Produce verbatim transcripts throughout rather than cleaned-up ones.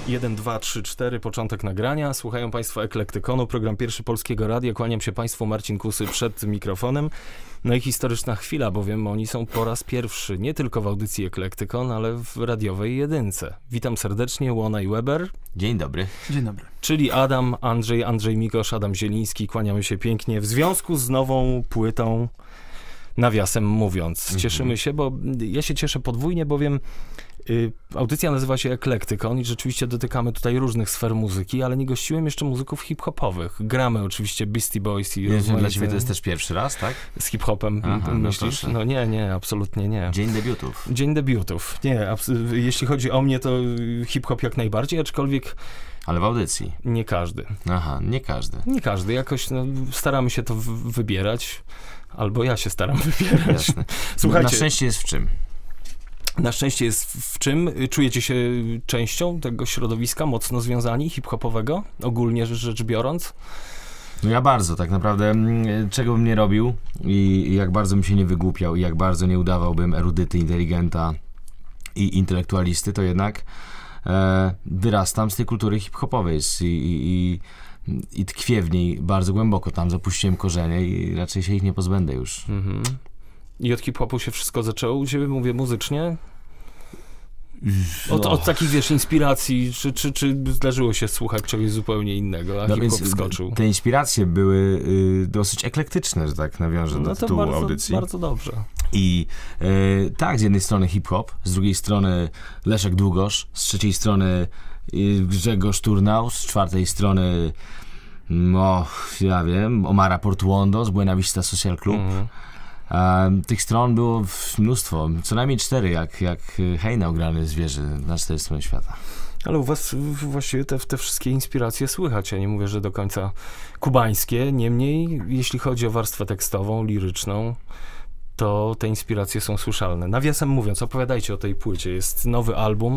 jeden, dwa, trzy, cztery, początek nagrania. Słuchają Państwo Eklektykonu, program Pierwszy Polskiego Radia. Kłaniam się Państwu, Marcin Kusy przed mikrofonem. No i historyczna chwila, bowiem oni są po raz pierwszy nie tylko w audycji Eklektykon, ale w radiowej jedynce. Witam serdecznie, Łona i Weber. Dzień dobry. Dzień dobry. Czyli Adam, Andrzej, Andrzej Mikosz, Adam Zieliński. Kłaniamy się pięknie w związku z nową płytą, nawiasem mówiąc. Mhm. Cieszymy się, bo ja się cieszę podwójnie, bowiem y, audycja nazywa się Eklektykon i rzeczywiście dotykamy tutaj różnych sfer muzyki, ale nie gościłem jeszcze muzyków hip-hopowych. Gramy oczywiście Beastie Boys i Wiem, dla ciebie to jest też pierwszy raz, tak? Z hip-hopem, Aha, myślisz? No, no nie, nie, absolutnie nie. Dzień debiutów. Dzień debiutów. Nie, jeśli chodzi o mnie, to hip-hop jak najbardziej, aczkolwiek ale w audycji? Nie każdy. Aha, nie każdy. Nie każdy. Jakoś no, staramy się to w- wybierać. Albo ja się staram wybierać. Jasne. Słuchajcie, na szczęście jest w czym? Na szczęście jest w czym? Czujecie się częścią tego środowiska, mocno związani, hip-hopowego, ogólnie rzecz biorąc? No ja bardzo, tak naprawdę, czego bym nie robił i jak bardzo bym się nie wygłupiał i jak bardzo nie udawałbym erudyty, inteligenta i intelektualisty, to jednak e, wyrastam z tej kultury hip-hopowej i, i, i i tkwię w niej bardzo głęboko. Tam zapuściłem korzenie i raczej się ich nie pozbędę już. Mhm. I od hip-hopu się wszystko zaczęło u ciebie, mówię muzycznie? Od, od takich, wiesz, inspiracji, czy, czy, czy zdarzyło się słuchać czegoś zupełnie innego, a no hip-hop wskoczył? Te inspiracje były y, dosyć eklektyczne, że tak nawiążę no do tytułu bardzo, audycji. bardzo dobrze. I y, tak, z jednej strony hip-hop, z drugiej strony Leszek Długosz, z trzeciej strony Grzegorz Turnał, z czwartej strony no, ja wiem, Omara Portuondo z Buena Vista Social Club. Mm. A, tych stron było mnóstwo, co najmniej cztery, jak, jak hejna ograny zwierzę na cztery strony świata. Ale u was właściwie te, te wszystkie inspiracje słychać. Ja nie mówię, że do końca kubańskie, niemniej jeśli chodzi o warstwę tekstową, liryczną, to te inspiracje są słyszalne. Nawiasem mówiąc, opowiadajcie o tej płycie. Jest nowy album,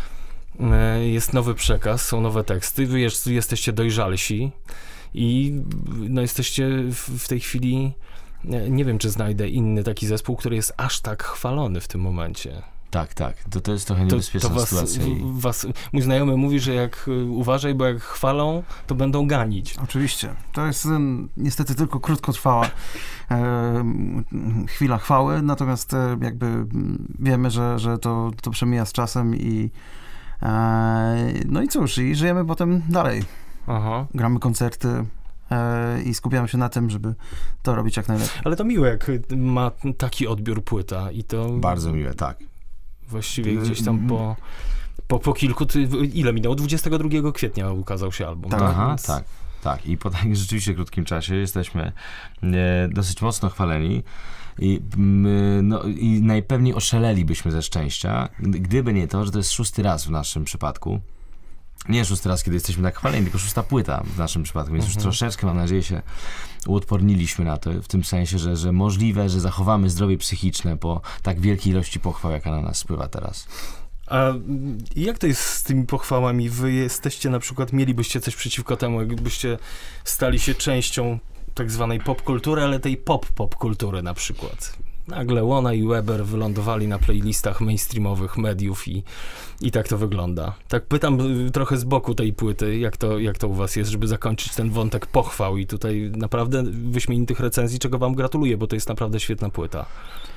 jest nowy przekaz, są nowe teksty, wy jest, jesteście dojrzalsi i no jesteście w, w tej chwili, nie wiem, czy znajdę inny taki zespół, który jest aż tak chwalony w tym momencie. Tak, tak. To, to jest trochę niebezpieczna to, to was, sytuacja. I... Was, mój znajomy mówi, że jak uważaj, bo jak chwalą, to będą ganić. Oczywiście. To jest um, niestety tylko krótkotrwała e, chwila chwały, natomiast e, jakby wiemy, że, że to, to przemija z czasem i no i cóż, i żyjemy potem dalej. Aha. Gramy koncerty e, i skupiamy się na tym, żeby to robić jak najlepiej. Ale to miłe, jak ma taki odbiór płyta i to... Bardzo miłe, tak. Właściwie gdzieś tam po, po, po kilku... Ty, ile minęło? dwudziestego drugiego kwietnia ukazał się album. Tak, tak? Aha, Więc... tak, tak. I po takim rzeczywiście krótkim czasie jesteśmy e, dosyć mocno chwaleni. I, no, I najpewniej oszalelibyśmy ze szczęścia, gdyby nie to, że to jest szósty raz w naszym przypadku. Nie szósty raz, kiedy jesteśmy tak chwaleni, tylko szósta płyta w naszym przypadku, więc mhm. już troszeczkę, mam nadzieję, się uodporniliśmy na to, w tym sensie, że, że możliwe, że zachowamy zdrowie psychiczne po tak wielkiej ilości pochwał, jaka na nas spływa teraz. A jak to jest z tymi pochwałami? Wy jesteście na przykład, mielibyście coś przeciwko temu, jakbyście stali się częścią tak zwanej popkultury, ale tej pop-pop-kultury na przykład. Nagle Łona i Weber wylądowali na playlistach mainstreamowych mediów i, i tak to wygląda. Tak pytam trochę z boku tej płyty, jak to, jak to u was jest, żeby zakończyć ten wątek pochwał i tutaj naprawdę wyśmienitych recenzji, czego wam gratuluję, bo to jest naprawdę świetna płyta.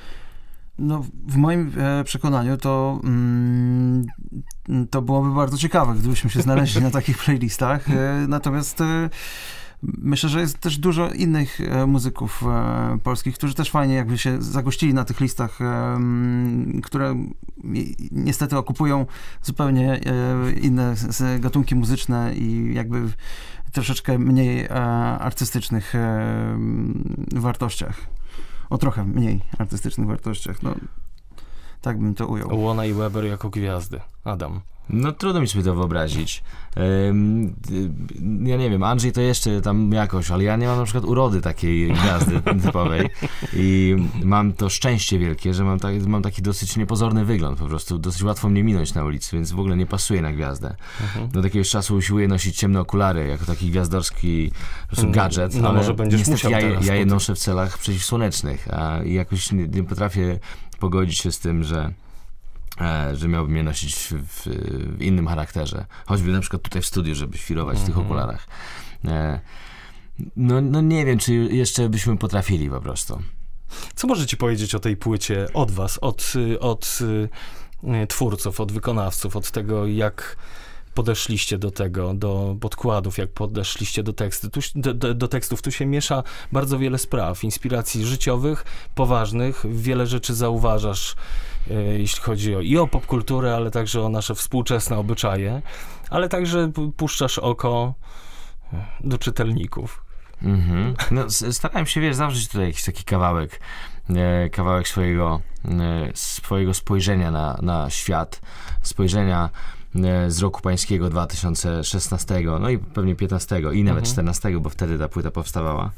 No, w moim e, przekonaniu to, mm, to byłoby bardzo ciekawe, gdybyśmy się znaleźli na takich playlistach, e, natomiast e, myślę, że jest też dużo innych e, muzyków e, polskich, którzy też fajnie jakby się zagościli na tych listach, e, które niestety okupują zupełnie e, inne z, gatunki muzyczne i jakby troszeczkę mniej e, artystycznych e, wartościach. O trochę mniej artystycznych wartościach. No, tak bym to ujął. Łona i Weber jako gwiazdy. Adam. No trudno mi sobie to wyobrazić. Um, ja nie wiem, Andrzej to jeszcze tam jakoś, ale ja nie mam na przykład urody takiej gwiazdy typowej i mam to szczęście wielkie, że mam, ta, mam taki dosyć niepozorny wygląd, po prostu dosyć łatwo mnie minąć na ulicy, więc w ogóle nie pasuje na gwiazdę. Uh-huh. Do jakiegoś czasu usiłuję nosić ciemne okulary, jako taki gwiazdorski po prostu gadżet, no, ale może będziesz niestety musiał ja, teraz ja je noszę w celach przeciwsłonecznych, a jakoś nie, nie potrafię pogodzić się z tym, że e, że miałbym je nosić w, w, w innym charakterze. Choćby na przykład tutaj w studiu, żeby świrować w tych okularach. E, no, no nie wiem, czy jeszcze byśmy potrafili po prostu. Co możecie powiedzieć o tej płycie od was, od, od y, twórców, od wykonawców, od tego, jak podeszliście do tego, do podkładów, jak podeszliście do, teksty, tu, do, do, do tekstów. Tu się miesza bardzo wiele spraw, inspiracji życiowych, poważnych. Wiele rzeczy zauważasz, y, jeśli chodzi o, i o popkulturę, ale także o nasze współczesne obyczaje, ale także puszczasz oko do czytelników. Mhm. No, starałem się, wiesz, zawrzeć tutaj jakiś taki kawałek, e, kawałek swojego, e, swojego spojrzenia na, na świat, spojrzenia e, z roku pańskiego dwa tysiące szesnastego, no i pewnie piętnastego i nawet mhm. czternastego, bo wtedy ta płyta powstawała.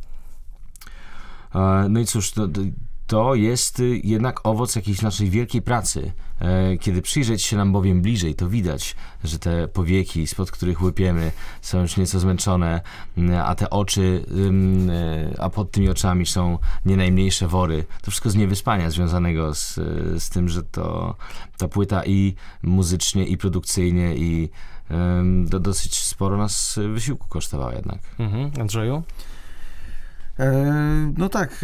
E, no i cóż, to, to jest jednak owoc jakiejś naszej wielkiej pracy. E, kiedy przyjrzeć się nam bowiem bliżej, to widać, że te powieki, spod których łypiemy, są już nieco zmęczone, a te oczy, e, a pod tymi oczami są nie najmniejsze wory. To wszystko z niewyspania związanego z, z tym, że to ta płyta i muzycznie, i produkcyjnie, i e, do, dosyć sporo nas wysiłku kosztowała jednak. Mhm. Andrzeju? No tak,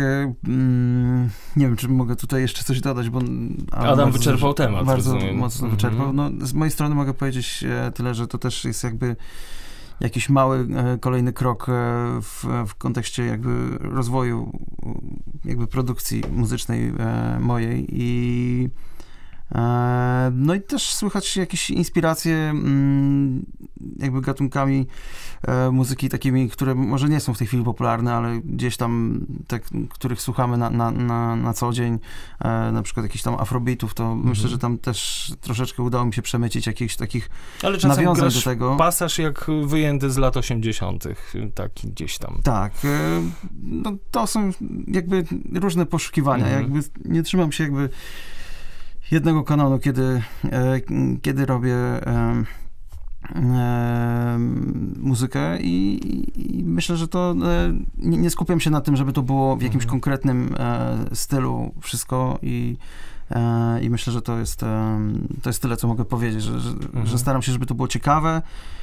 nie wiem, czy mogę tutaj jeszcze coś dodać, bo Adam, Adam wyczerpał dużo, temat. Bardzo rozumiem. mocno mhm. wyczerpał. No, z mojej strony mogę powiedzieć tyle, że to też jest jakby jakiś mały, kolejny krok w, w kontekście jakby rozwoju jakby produkcji muzycznej mojej i no i też słychać jakieś inspiracje jakby gatunkami muzyki takimi, które może nie są w tej chwili popularne, ale gdzieś tam te, których słuchamy na, na, na, na co dzień, na przykład jakichś tam afrobeatów, to mhm. myślę, że tam też troszeczkę udało mi się przemycić jakichś takich ale czasem nawiązań grasz do tego. Pasaż jak wyjęty z lat osiemdziesiątych, taki gdzieś tam. Tak. No, to są jakby różne poszukiwania. Mhm. Jakby nie trzymam się jakby jednego kanonu, kiedy, e, kiedy robię e, e, muzykę i, i myślę, że to e, nie, nie skupiam się na tym, żeby to było w jakimś mhm. konkretnym e, stylu wszystko i, e, i myślę, że to jest, e, to jest tyle, co mogę powiedzieć, że, że, mhm. że staram się, żeby to było ciekawe,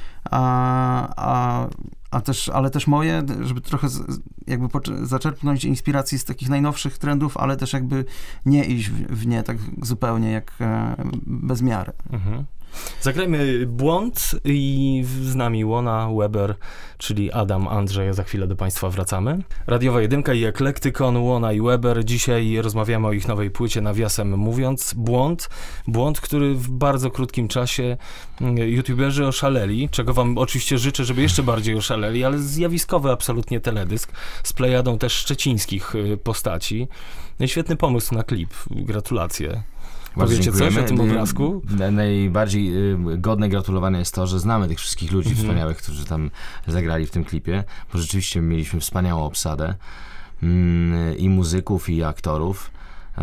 a, a, a też, ale też moje, żeby trochę z, jakby zaczerpnąć inspiracji z takich najnowszych trendów, ale też jakby nie iść w, w nie tak zupełnie jak e, bez miary. Mhm. Zagrajmy Błąd i z nami Łona, Weber, czyli Adam, Andrzej. Za chwilę do Państwa wracamy. Radiowa Jedynka i Eklektykon, Łona i Weber. Dzisiaj rozmawiamy o ich nowej płycie, nawiasem mówiąc. Błąd. Błąd, który w bardzo krótkim czasie youtuberzy oszaleli, czego wam oczywiście życzę, żeby jeszcze bardziej oszaleli, ale zjawiskowy absolutnie teledysk z plejadą też szczecińskich postaci. No i świetny pomysł na klip. Gratulacje. Powiecie coś o tym obrazku? Najbardziej godne gratulowane jest to, że znamy tych wszystkich ludzi mhm. wspaniałych, którzy tam zagrali w tym klipie, bo rzeczywiście mieliśmy wspaniałą obsadę i muzyków, i aktorów.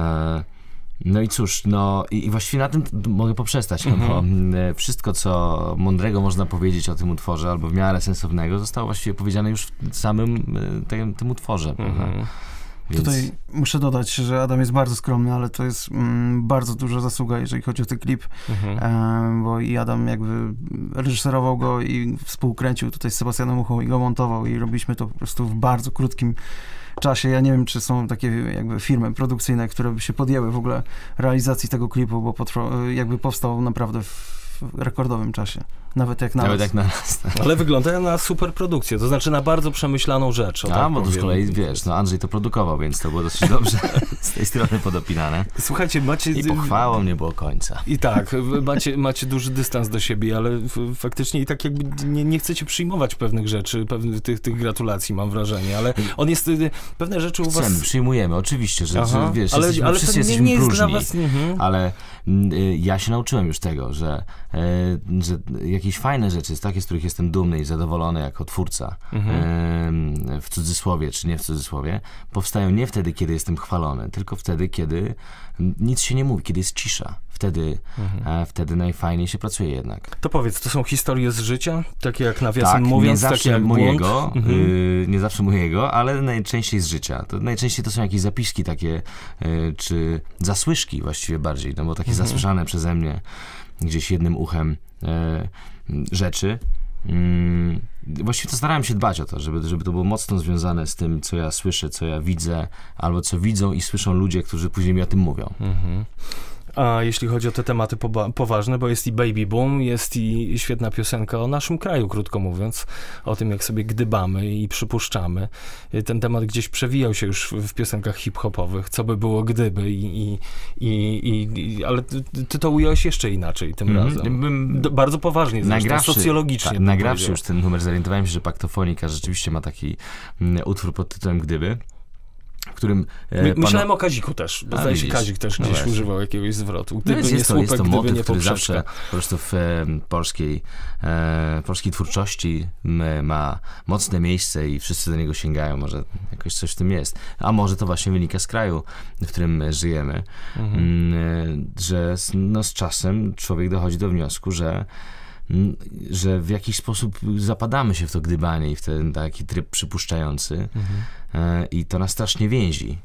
No i cóż, no i, i właściwie na tym mogę poprzestać, no bo mm, wszystko, co mądrego można powiedzieć o tym utworze, albo w miarę sensownego, zostało właściwie powiedziane już w samym tym, tym utworze. Mhm. Więc... Tutaj muszę dodać, że Adam jest bardzo skromny, ale to jest mm, bardzo duża zasługa, jeżeli chodzi o ten klip, mhm. e, bo i Adam jakby reżyserował go i współkręcił tutaj z Sebastianem Muchą i go montował i robiliśmy to po prostu w bardzo krótkim czasie. Ja nie wiem, czy są takie jakby firmy produkcyjne, które by się podjęły w ogóle realizacji tego klipu, bo potrwa, jakby powstał naprawdę w rekordowym czasie. Nawet jak na Nawet nas. jak na nas. Ale wygląda na super produkcję, to znaczy na bardzo przemyślaną rzecz. A, tak bo to z kolei, wiesz, no Andrzej to produkował, więc to było dosyć dobrze z tej strony podopinane. Słuchajcie, macie... I pochwałą nie było końca. I tak, macie, macie duży dystans do siebie, ale faktycznie i tak jakby nie, nie chcecie przyjmować pewnych rzeczy, pewnych tych, tych gratulacji, mam wrażenie, ale on jest, pewne rzeczy u was... Chcemy, przyjmujemy, oczywiście, że, że wiesz, ale, jesteśmy, ale wszyscy nie, jesteśmy nie jest próżni, was... mhm. ale y, ja się nauczyłem już tego, że, y, że jakieś fajne rzeczy, takie, z których jestem dumny i zadowolony jako twórca, Mhm. em, w cudzysłowie czy nie w cudzysłowie, powstają nie wtedy, kiedy jestem chwalony, tylko wtedy, kiedy nic się nie mówi, kiedy jest cisza. Wtedy, Mhm. e, wtedy najfajniej się pracuje jednak. To powiedz, to są historie z życia? Takie jak nawiasem Tak, mówiąc, nie takie zawsze jak mojego, błąd? Mhm. y, nie zawsze mojego, ale najczęściej z życia. To najczęściej to są jakieś zapiski takie, y, czy zasłyszki właściwie bardziej, no bo takie Mhm. zasłyszane przeze mnie gdzieś jednym uchem y, rzeczy. Mm, właściwie to starałem się dbać o to, żeby, żeby to było mocno związane z tym, co ja słyszę, co ja widzę, albo co widzą i słyszą ludzie, którzy później mi o tym mówią. Mhm. A jeśli chodzi o te tematy poba- poważne, bo jest i Baby Boom, jest i świetna piosenka o naszym kraju, krótko mówiąc, o tym, jak sobie gdybamy i przypuszczamy. Ten temat gdzieś przewijał się już w, w piosenkach hip-hopowych, co by było gdyby, i, i, i, i, ale ty, ty to ująłeś jeszcze inaczej tym Mhm. razem. Bym- D- bardzo poważnie zresztą, Nagrawszy, socjologicznie. tak, bym nagrawszy powiedział. już ten numer, zorientowałem się, że Paktofonika rzeczywiście ma taki mm, utwór pod tytułem Gdyby, w którym... e, My, pano- myślałem o Kaziku też, bo A, zdaje się, widzisz. Kazik też No gdzieś właśnie. używał jakiegoś zwrotu. No Gdyby jest, nie jest, to, słupek, jest to gdyby motyw, nie który poprzeczka. zawsze po prostu w e, polskiej, e, polskiej twórczości m, ma mocne miejsce i wszyscy do niego sięgają. Może jakoś coś w tym jest. A może to właśnie wynika z kraju, w którym żyjemy. Mhm. Mm, że z, no, z czasem człowiek dochodzi do wniosku, że mm, że w jakiś sposób zapadamy się w to gdybanie i w ten taki tryb przypuszczający. Mhm. E, I to nas strasznie więzi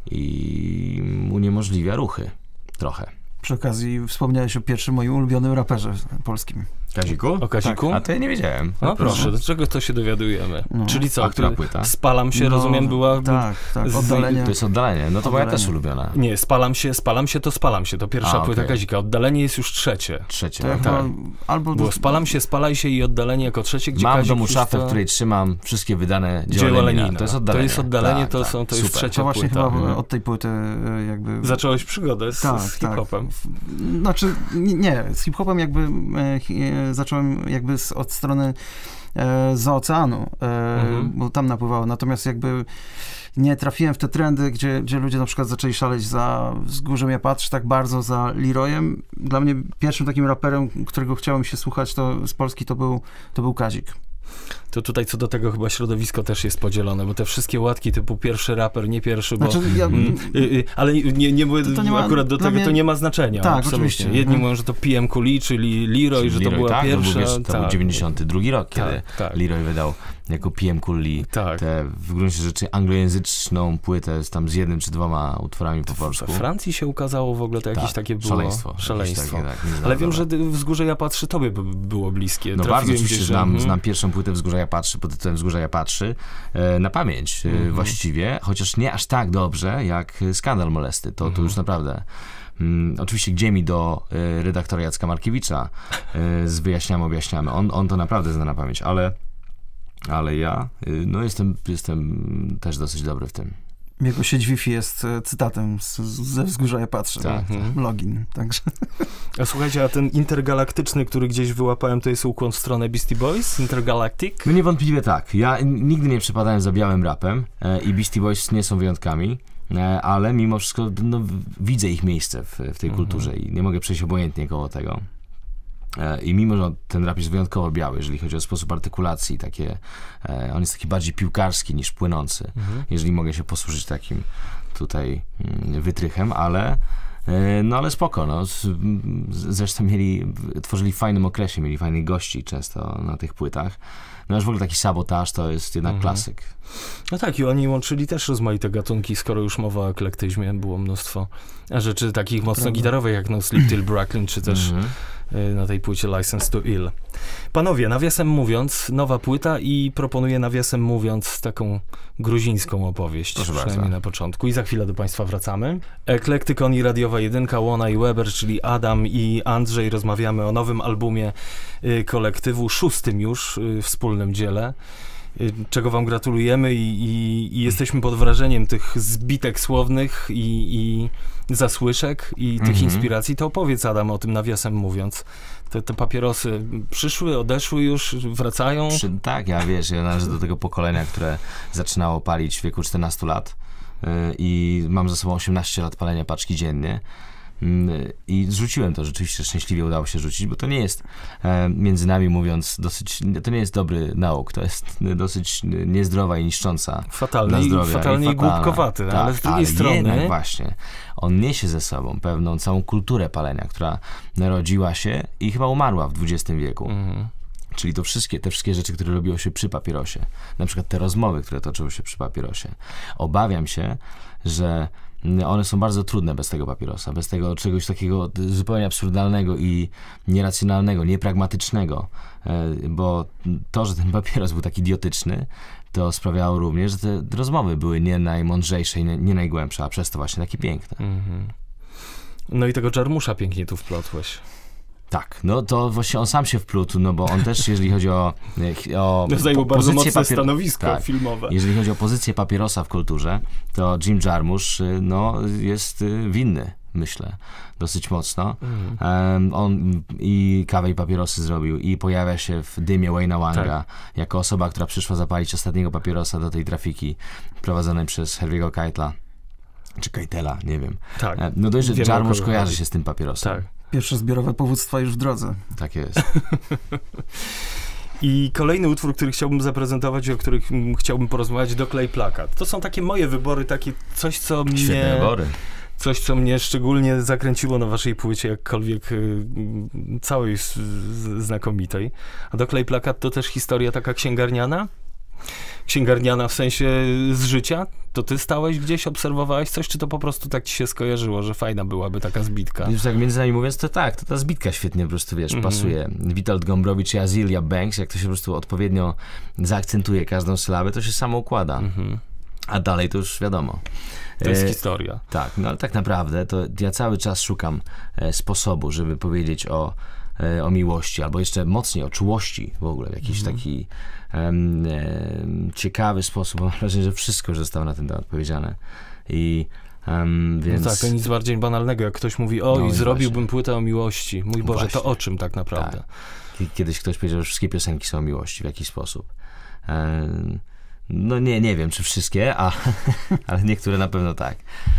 i uniemożliwia ruchy. Trochę. Przy okazji wspomniałeś o pierwszym moim ulubionym raperze polskim. Kaziku? O Kaziku? A to ja nie wiedziałem. No proszę, do czego to się dowiadujemy? No. Czyli co? A która ty- płyta? Spalam się, No, rozumiem, była... Tak, tak, z- oddalenie. To jest oddalenie. No to moja Oddalenie. też ulubiona. Nie, spalam się, spalam się, to spalam się. To pierwsza A, płyta okej. Kazika. Oddalenie jest już trzecie. Trzecie. To ja no chyba, tak. albo Było do- spalam się, spalaj się i oddalenie jako trzecie, gdzie Mam w Kazik domu już szafę, to- w której trzymam wszystkie wydane dzieła dzieła Lenina. Lenina. To jest oddalenie. To jest oddalenie, Tak, to, tak. są, to jest Super. trzecia to właśnie płyta. chyba Mhm. od tej płyty e, jakby... Zacząłeś przygodę z, Tak, z tak. hip-hopem. Znaczy, nie, nie, z hip-hopem jakby e, hi- e, zacząłem jakby z, od strony e, za oceanu, e, Mhm. bo tam napływało, natomiast jakby nie trafiłem w te trendy, gdzie, gdzie ludzie na przykład zaczęli szaleć za Wzgórzem Ja Patrzę, tak bardzo za Leroyem. Dla mnie pierwszym takim raperem, którego chciałem się słuchać to z Polski, to był, to był Kazik. To tutaj co do tego chyba środowisko też jest podzielone, bo te wszystkie łatki typu pierwszy raper, nie pierwszy, bo... Znaczy, ja, Mm, y, y, ale nie, nie, mówię, To- to nie ma- akurat do dla tego mnie- to nie ma znaczenia. Tak, absolutnie. oczywiście. Jedni Mhm. mówią, że to P M Cooley, czyli Leroy, że to Leroy, była tak, pierwsza. To był, wiesz, to tak, był dziewięćdziesiąty drugi rok, kiedy tak, tak, Leroy wydał jako P M Cooley tak. tę w gruncie rzeczy anglojęzyczną płytę z tam z jednym czy dwoma utworami po polsku. We Francji się ukazało w ogóle, to jakieś Tak, takie było... szaleństwo. jakieś Szaleństwo. takie, tak, Ale wiem, międzynarodowe. że Wzgórze Ja Patrzę tobie by było bliskie. No Trafiłem bardzo oczywiście gdzieś, znam, mhm. znam pierwszą płytę Wzgórza Ja Patrzy pod tytułem Wzgórza Ja Patrzy e, na pamięć e, Mhm. właściwie, chociaż nie aż tak dobrze jak Skandal Molesty. To, to Mhm. już naprawdę. Mm, oczywiście gdzie mi do e, redaktora Jacka Markiewicza e, z Wyjaśniamy, Objaśniamy. On, on to naprawdę zna na pamięć, ale, ale ja e, no jestem, jestem też dosyć dobry w tym. Jego sieć Wi-Fi jest e, cytatem z, ze Wzgórza Ja Patrzę. Tak. Mhm. Login, także... A słuchajcie, a ten intergalaktyczny, który gdzieś wyłapałem, to jest ukłon w stronę Beastie Boys? Intergalactic? No niewątpliwie tak. Ja nigdy nie przepadałem za białym rapem e, i Beastie Boys nie są wyjątkami, e, ale mimo wszystko no, w- widzę ich miejsce w, w tej Mhm. kulturze i nie mogę przejść obojętnie koło tego. E, I mimo, że ten rap jest wyjątkowo biały, jeżeli chodzi o sposób artykulacji, takie, e, on jest taki bardziej piłkarski niż płynący, Mhm. jeżeli mogę się posłużyć takim tutaj mm, wytrychem, ale e, no ale spoko, no. Z- z- Zresztą mieli, tworzyli w fajnym okresie, mieli fajnych gości często na tych płytach. No już w ogóle taki Sabotaż to jest jednak Mhm. klasyk. No tak, i oni łączyli też rozmaite gatunki, skoro już mowa o eklektyzmie, było mnóstwo rzeczy takich mocno Prawda. gitarowych, jak No Sleep Till Brooklyn, czy też Mhm. y, na tej płycie License to Ill. Panowie, nawiasem mówiąc, nowa płyta i proponuję nawiasem mówiąc taką gruzińską opowieść, Proszę przynajmniej bardzo. na początku. I za chwilę do Państwa wracamy. Eklektykon i Radiowa Jedynka, Łona i Weber, czyli Adam i Andrzej. Rozmawiamy o nowym albumie y, kolektywu, szóstym już y, wspólnym dziele, y, czego wam gratulujemy i, i, i jesteśmy pod wrażeniem tych zbitek słownych i, i zasłyszek i tych Mhm. inspiracji. To opowiedz, Adam, o tym nawiasem mówiąc. Te, te papierosy przyszły, odeszły już, wracają? Przy, tak, ja wiesz, ja należę do tego pokolenia, które zaczynało palić w wieku czternastu lat yy, i mam za sobą osiemnaście lat palenia paczki dziennie. I zrzuciłem to, rzeczywiście szczęśliwie udało się rzucić, bo to nie jest, między nami mówiąc, dosyć, to nie jest dobry nauk, to jest dosyć niezdrowa i niszcząca fatalny, dla zdrowia. Fatalnie i, i głupkowaty, tak, ale z drugiej ale strony... jednak właśnie, on niesie ze sobą pewną całą kulturę palenia, która narodziła się i chyba umarła w dwudziestym wieku. Mhm. Czyli to wszystkie, te wszystkie rzeczy, które robiło się przy papierosie. Na przykład te rozmowy, które toczyły się przy papierosie. Obawiam się, że one są bardzo trudne bez tego papierosa, bez tego czegoś takiego zupełnie absurdalnego i nieracjonalnego, niepragmatycznego, bo to, że ten papieros był tak idiotyczny, to sprawiało również, że te rozmowy były nie najmądrzejsze i nie najgłębsze, a przez to właśnie takie piękne. Mm-hmm. No i tego Jarmusza pięknie tu wplotłeś. Tak, no to właśnie on sam się wplótł, no bo on też, jeżeli chodzi o, o no zajmował po, bardzo mocne papier... stanowisko tak, filmowe. Jeżeli chodzi o pozycję papierosa w kulturze, to Jim Jarmusch no, jest winny, myślę, dosyć mocno. Mm. Um, on i kawę i papierosy zrobił i pojawia się w dymie Wayna Wanga tak. jako osoba, która przyszła zapalić ostatniego papierosa do tej trafiki prowadzonej przez Harvey'ego Keitela, czy Keitela, nie wiem. Tak. No dość, że Jarmusch kojarzy chodzi. się z tym papierosem. Tak. Pierwsze zbiorowe powództwa już w drodze. Tak jest. I kolejny utwór, który chciałbym zaprezentować, o których chciałbym porozmawiać, Doklej plakat. To są takie moje wybory, takie coś, co mnie... Świetne wybory. Coś, co mnie szczególnie zakręciło na waszej płycie, jakkolwiek y, całej z, z, znakomitej. A Doklej plakat to też historia taka księgarniana? Księgarniana w sensie z życia? To ty stałeś gdzieś, obserwowałeś coś, czy to po prostu tak ci się skojarzyło, że fajna byłaby taka zbitka? Już tak między nami mówiąc, to tak, to ta zbitka świetnie po prostu, wiesz, mm-hmm. pasuje. Witold Gombrowicz i Azealia Banks, jak to się po prostu odpowiednio zaakcentuje każdą sylabę, to się samo układa. Mm-hmm. A dalej to już wiadomo. To jest e, historia. Tak, no ale tak naprawdę to ja cały czas szukam e, sposobu, żeby powiedzieć o, e, o miłości, albo jeszcze mocniej o czułości w ogóle, w jakiś mm-hmm. taki um, e, ciekawy sposób. Mam wrażenie, że wszystko już zostało na ten temat powiedziane. I um, więc... No tak, to nic bardziej banalnego, jak ktoś mówi, o no i zrobiłbym właśnie. płytę o miłości. Mój Boże, właśnie. To o czym tak naprawdę? Tak. Kiedyś ktoś powiedział, że wszystkie piosenki są o miłości w jakiś sposób. Um, No nie, nie wiem, czy wszystkie, a, ale niektóre na pewno tak.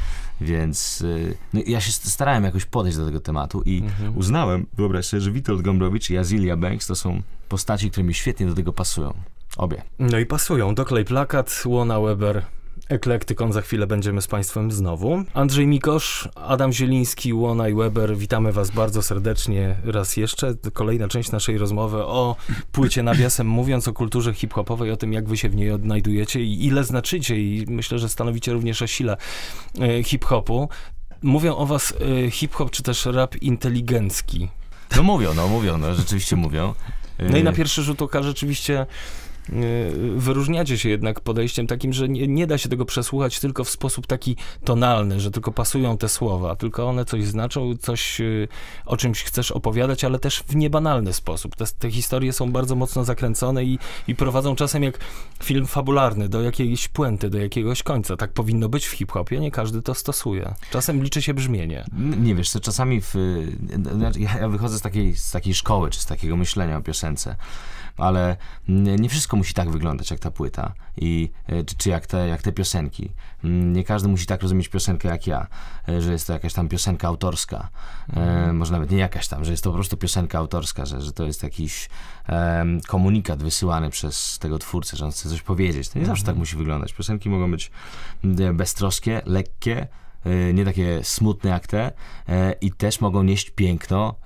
Więc no, ja się starałem jakoś podejść do tego tematu i mhm. uznałem, wyobraź sobie, że Witold Gombrowicz i Azealia Banks to są postaci, które mi świetnie do tego pasują. Obie. No i pasują. Doklej plakat, Łona Weber, Eklektykon. Za chwilę będziemy z państwem znowu. Andrzej Mikosz, Adam Zieliński, Łona i Weber. Witamy was bardzo serdecznie raz jeszcze. Kolejna część naszej rozmowy o płycie Nawiasem mówiąc, o kulturze hip-hopowej, o tym, jak wy się w niej odnajdujecie i ile znaczycie i myślę, że stanowicie również o sile e, hip-hopu. Mówią o was e, hip-hop czy też rap inteligencki. No mówią, no mówią, no rzeczywiście mówią. No i na pierwszy rzut oka rzeczywiście wyróżniacie się jednak podejściem takim, że nie, nie da się tego przesłuchać tylko w sposób taki tonalny, że tylko pasują te słowa, tylko one coś znaczą, coś o czymś chcesz opowiadać, ale też w niebanalny sposób. Te, te historie są bardzo mocno zakręcone i, i prowadzą czasem jak film fabularny do jakiejś puenty, do jakiegoś końca. Tak powinno być w hip-hopie, nie każdy to stosuje. Czasem liczy się brzmienie. Nie wiesz, to czasami w, ja wychodzę z takiej, z takiej szkoły, czy z takiego myślenia o piosence, ale nie wszystko musi tak wyglądać jak ta płyta i czy, czy jak, te, jak te piosenki. Nie każdy musi tak rozumieć piosenkę jak ja, że jest to jakaś tam piosenka autorska. Mm. E, może nawet nie jakaś tam, że jest to po prostu piosenka autorska, że, że to jest jakiś e, komunikat wysyłany przez tego twórcę, że on chce coś powiedzieć. To nie mm. zawsze tak musi wyglądać. Piosenki mogą być beztroskie, lekkie, nie takie smutne jak te i też mogą nieść piękno,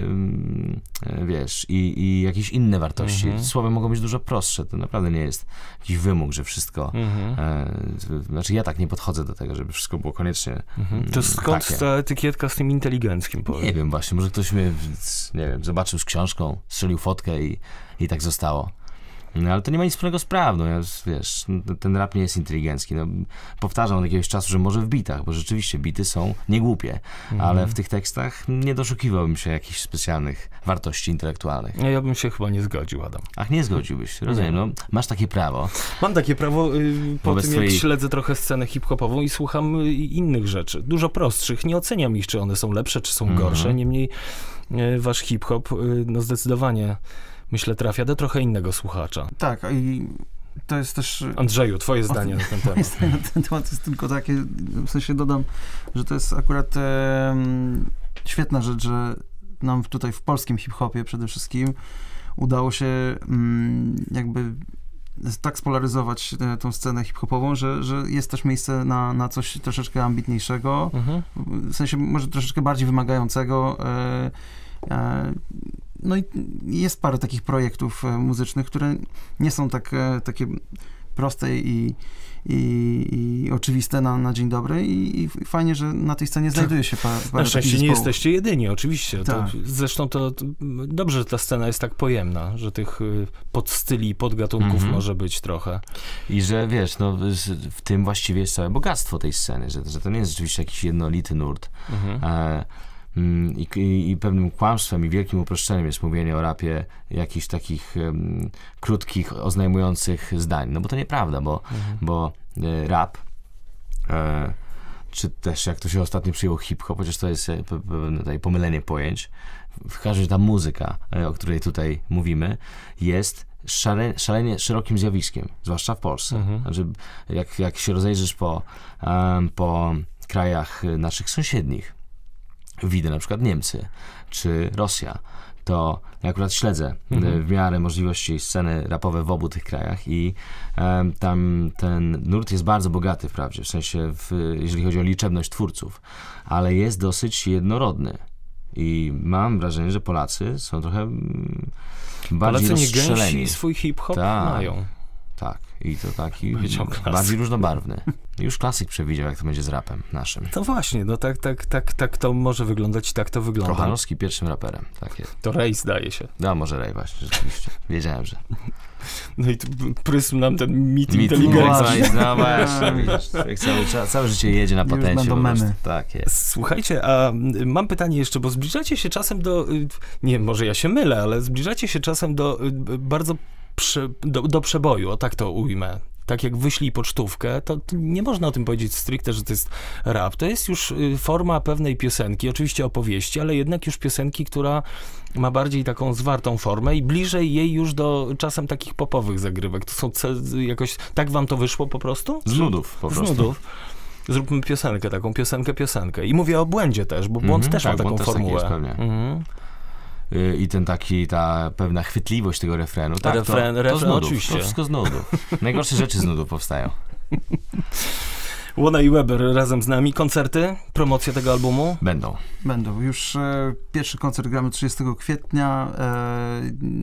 wiesz, i, i jakieś inne wartości. Mhm. Słowa mogą być dużo prostsze. To naprawdę nie jest jakiś wymóg, że wszystko... Mhm. E, znaczy ja tak nie podchodzę do tego, żeby wszystko było koniecznie mhm. To skąd takie. Ta etykietka z tym inteligenckim? Powiem? Nie wiem właśnie, może ktoś mnie, nie wiem, zobaczył z książką, strzelił fotkę i, i tak zostało. No, ale to nie ma nic wspólnego z prawdą, ja, wiesz, ten rap nie jest inteligencki. No, powtarzam od jakiegoś czasu, że może w bitach, bo rzeczywiście bity są niegłupie, mhm. ale w tych tekstach nie doszukiwałbym się jakichś specjalnych wartości intelektualnych. Ja bym się chyba nie zgodził, Adam. Ach, nie zgodziłbyś, rozumiem, no, masz takie prawo. Mam takie prawo y, po tym, twojej... jak śledzę trochę scenę hip-hopową i słucham y, innych rzeczy, dużo prostszych, nie oceniam ich, czy one są lepsze, czy są mhm. gorsze, niemniej y, wasz hip-hop, y, no zdecydowanie myślę, trafia do trochę innego słuchacza. Tak, i to jest też... Andrzeju, twoje zdanie na ten temat. Na ten temat jest tylko takie, w sensie dodam, że to jest akurat e, świetna rzecz, że nam tutaj w polskim hip-hopie przede wszystkim udało się mm, jakby tak spolaryzować e, tą scenę hip-hopową, że, że jest też miejsce na, na coś troszeczkę ambitniejszego, mhm. w sensie może troszeczkę bardziej wymagającego. E, e, no i jest parę takich projektów e, muzycznych, które nie są tak, e, takie proste i, i, i oczywiste na, na dzień dobry i, i fajnie, że na tej scenie znajduje się parę, parę na szczęście nie jesteście jedyni, oczywiście. Tak. To, zresztą to, to dobrze, że ta scena jest tak pojemna, że tych podstyli, podgatunków mm-hmm. może być trochę. I że wiesz, no w tym właściwie jest całe bogactwo tej sceny, że, że to nie jest rzeczywiście jakiś jednolity nurt. Mm-hmm. E, I, i, I pewnym kłamstwem i wielkim uproszczeniem jest mówienie o rapie jakichś takich um, krótkich, oznajmujących zdań. No bo to nieprawda, bo, mhm. bo e, rap, e, czy też jak to się ostatnio przyjęło hip-hop, chociaż to jest pewne tutaj pomylenie pojęć, w każdym razie ta muzyka, e, o której tutaj mówimy, jest szale, szalenie szerokim zjawiskiem, zwłaszcza w Polsce. Mhm. Znaczy, jak, jak się rozejrzysz po, um, po krajach naszych sąsiednich, widzę na przykład Niemcy czy Rosja, to ja akurat śledzę mhm. w miarę możliwości sceny rapowe w obu tych krajach i um, tam ten nurt jest bardzo bogaty wprawdzie, w sensie w, jeżeli chodzi o liczebność twórców, ale jest dosyć jednorodny i mam wrażenie, że Polacy są trochę mm, bardziej Polacy rozstrzeleni. Nie swój hip-hop Ta. mają. Tak, i to taki bardziej różnobarwny. Już klasyk przewidział, jak to będzie z rapem naszym. No właśnie, no tak, tak, tak, tak to może wyglądać i tak to wygląda. Kochanowski pierwszym raperem, tak jest. To Rej zdaje się. No, może Rej właśnie, rzeczywiście. Wiedziałem, że... No i tu prysł nam ten mit, mit inteligencji. No właśnie, widzisz, cały, całe życie jedzie na patencie. Już będą memy. Tak jest. Słuchajcie, a mam pytanie jeszcze, bo zbliżacie się czasem do, nie może ja się mylę, ale zbliżacie się czasem do bardzo Prze, do, do przeboju, o tak to ujmę. Tak jak wyślij pocztówkę, to, to nie można o tym powiedzieć stricte, że to jest rap. To jest już forma pewnej piosenki, oczywiście opowieści, ale jednak już piosenki, która ma bardziej taką zwartą formę i bliżej jej już do czasem takich popowych zagrywek. To są jakoś, tak wam to wyszło po prostu? Z nudów po prostu. Z nudów. Zróbmy piosenkę, taką piosenkę, piosenkę. I mówię o błędzie też, bo błąd mm-hmm, też tak, ma taką formułę. Też pewnie. Mm-hmm. I ten taki, ta pewna chwytliwość tego refrenu. Tak, Refren, to, to refren, z nudów. oczywiście. To wszystko z nudów. Najgorsze rzeczy z nudów powstają. Łona i Weber razem z nami. Koncerty? Promocja tego albumu? Będą. Będą. Już e, pierwszy koncert gramy trzydziestego kwietnia, e,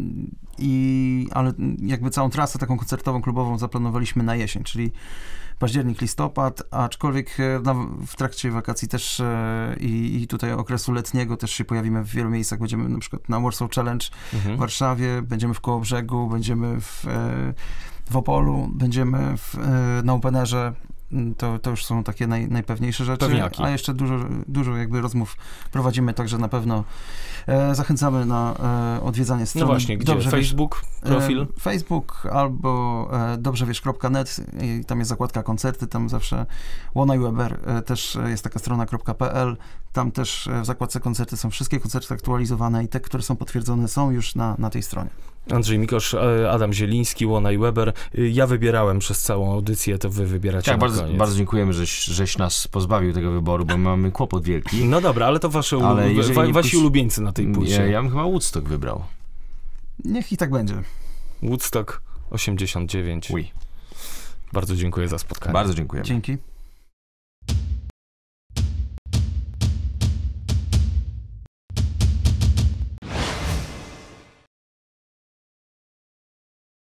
i, ale jakby całą trasę taką koncertową, klubową zaplanowaliśmy na jesień, czyli październik, listopad, aczkolwiek na, w trakcie wakacji też e, i, i tutaj okresu letniego też się pojawimy w wielu miejscach. Będziemy na przykład na Warsaw Challenge mhm. w Warszawie, będziemy w Kołobrzegu, będziemy w, e, w Opolu, będziemy w, e, na Openerze. To, to już są takie naj, najpewniejsze rzeczy, Pewniaki. A jeszcze dużo, dużo jakby rozmów prowadzimy, także na pewno e, zachęcamy na e, odwiedzanie strony. No właśnie, gdzie? Dobrze Facebook, wiesz, profil? E, Facebook albo e, dobrzewiesz kropka net i tam jest zakładka koncerty, tam zawsze Łona i Weber e, też jest taka strona .pl, tam też w zakładce koncerty są wszystkie koncerty aktualizowane i te, które są potwierdzone, są już na, na tej stronie. Andrzej Mikosz, Adam Zieliński, Łona i Weber. Ja wybierałem przez całą audycję, to wy wybieracie tak, na bardzo, koniec. bardzo dziękujemy, żeś, żeś nas pozbawił tego wyboru, bo mamy kłopot wielki. No dobra, ale to wasze ale ulu... wa, wasi puś... ulubieńcy na tej płycie. Ja, ja bym chyba Woodstock wybrał. Niech i tak będzie. Woodstock osiemdziesiąt dziewięć. Oui. Bardzo dziękuję za spotkanie. Bardzo dziękuję. Dzięki.